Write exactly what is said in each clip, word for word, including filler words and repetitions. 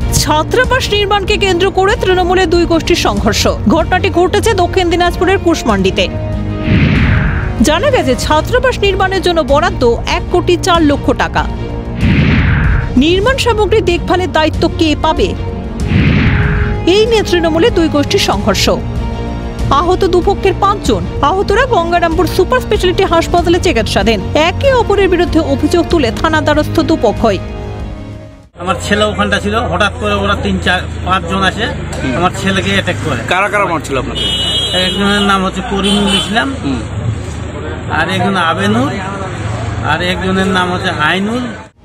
ছাত্রাবাস নির্মাণকে কেন্দ্র করে তৃণমূলের দুই গোষ্ঠীর সংঘর্ষ। ঘটনাটি ঘটেছে দক্ষিণ দিনাজপুরের কুশমান্ডিতে। জানা গেছে ছাত্রাবাস নির্মাণের জন্য বরাদ্দ এক কোটি চার লক্ষ টাকা। নির্মাণ সামগ্রী দেখভালের দায়িত্ব কে পাবে, এই নিয়ে তৃণমূলের দুই গোষ্ঠীর সংঘর্ষ। আহত দুপক্ষের পাঁচজন। আহতরা গঙ্গারামপুর সুপার স্পেশালিটি হাসপাতালে চিকিৎসাধীন। একে অপরের বিরুদ্ধে অভিযোগ তুলে থানা দ্বারস্থ দুপক্ষই। আমার ছেলে ওখানটা ছিল, হঠাৎ করে ওরা তিন চার পাঁচ জন আসে আমার ছেলেকে অ্যাটাক করে। কারা কারা মারছিল আপনাকে? একজনের নাম হচ্ছে করিমুল ইসলাম, আর একজন আবেনুর, আর একজনের নাম হচ্ছে আইনুল।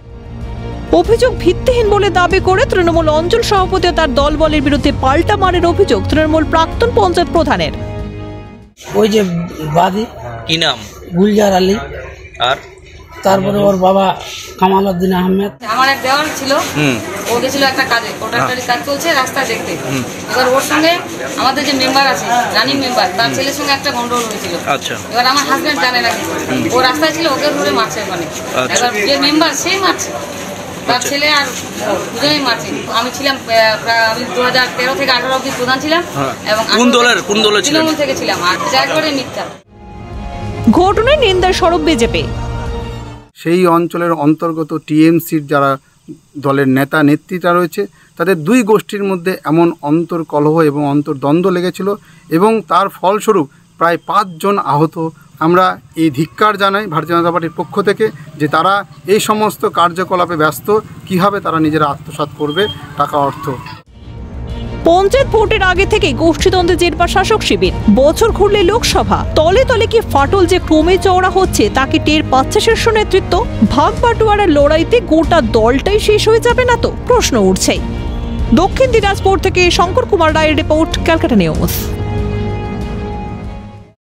অভিযোগ ভিত্তিহীন বলে দাবি করে তৃণমূল অঞ্চল সভাপতি ও তার দলবলের বিরুদ্ধে পাল্টা মারের অভিযোগ তৃণমূল প্রাক্তন পঞ্চায়েত প্রধানের। ওই যে বাদী কি নাম? গুলজার আলী, আর তারপরে ওর বাবা কামাল উদ্দিন আহমেদ। আমার এক দেওয়ার ছিল, ও গেছিল একটা কাজে, কন্ট্রাক্টরের কাজ চলছে রাস্তা দেখতে। এবার ওর সঙ্গে আমাদের যে মেম্বার আছে, রানিং মেম্বার, তার ছেলের সঙ্গে একটা গন্ডগোল হয়েছিল। আচ্ছা। এবার আমার হাজবেন্ড জানে না কিছু, ও রাস্তায় ছিল, ওকে ধরে মারছে ওখানে। এবার যে মেম্বার সেই মারছে, তার ছেলে আর দুজনেই মারছে। আমি ছিলাম, আমি দু হাজার তেরো থেকে আঠারো অব্দি প্রধান ছিলাম এবং কোন দলের কোন দলের ছিলেন? তৃণমূল থেকে ছিলাম। আর যা করে মিথ্যা। ঘটনায় নিন্দার সরব বিজেপি। সেই অঞ্চলের অন্তর্গত টিএমসির যারা দলের নেতা নেতৃত্বা রয়েছে, তাদের দুই গোষ্ঠীর মধ্যে এমন অন্তর্কলহ এবং অন্তর্দ্বন্দ্ব লেগেছিল এবং তার ফলস্বরূপ প্রায় পাঁচজন আহত। আমরা এই ধিক্কার জানাই ভারতীয় জনতা পার্টির পক্ষ থেকে যে তারা এই সমস্ত কার্যকলাপে ব্যস্ত, কীভাবে তারা নিজেরা আত্মসাৎ করবে টাকা অর্থ। পঞ্চায়েত ভোটের আগে থেকে গোষ্ঠীদ্বন্দ্বে জেরবার শাসক শিবির। বছর ঘুরলে লোকসভা, তলে তলে কি ফাটল যে ক্রমে চওড়া হচ্ছে তাকে টের পাচ্ছে শীর্ষ নেতৃত্ব। ভাগ বাটোয়ারার লড়াইতে গোটা দলটাই শেষ হয়ে যাবে না তো, প্রশ্ন উঠছেই। দক্ষিণ দিনাজপুর থেকে শঙ্কর কুমার রায়ের রিপোর্ট, ক্যালকাটা নিউজ।